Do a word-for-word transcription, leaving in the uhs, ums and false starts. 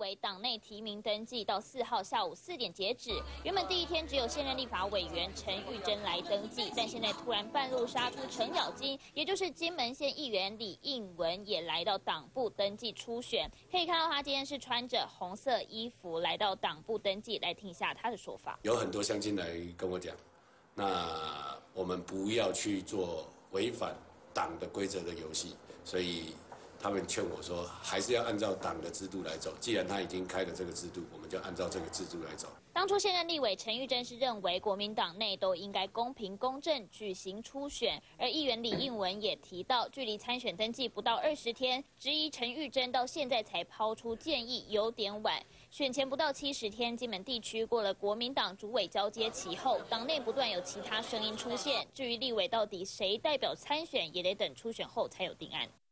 委党内提名登记到四号下午四点截止。原本第一天只有现任立法委员陈玉珍来登记，但现在突然半路杀出程咬金，也就是金门县议员李应文也来到党部登记初选。可以看到他今天是穿着红色衣服来到党部登记，来听一下他的说法。 有很多乡亲来跟我讲，那我们不要去做违反党的规则的游戏，所以他们劝我说，还是要按照党的制度来走。既然他已经开了这个制度，我们就按照这个制度来走。 当初现任立委陈玉珍是认为国民党内都应该公平公正举行初选，而议员李应文也提到，距离参选登记不到二十天，质疑陈玉珍到现在才抛出建议有点晚。选前不到七十天，金门地区过了国民党主委交接期后，党内不断有其他声音出现。至于立委到底谁代表参选，也得等初选后才有定案。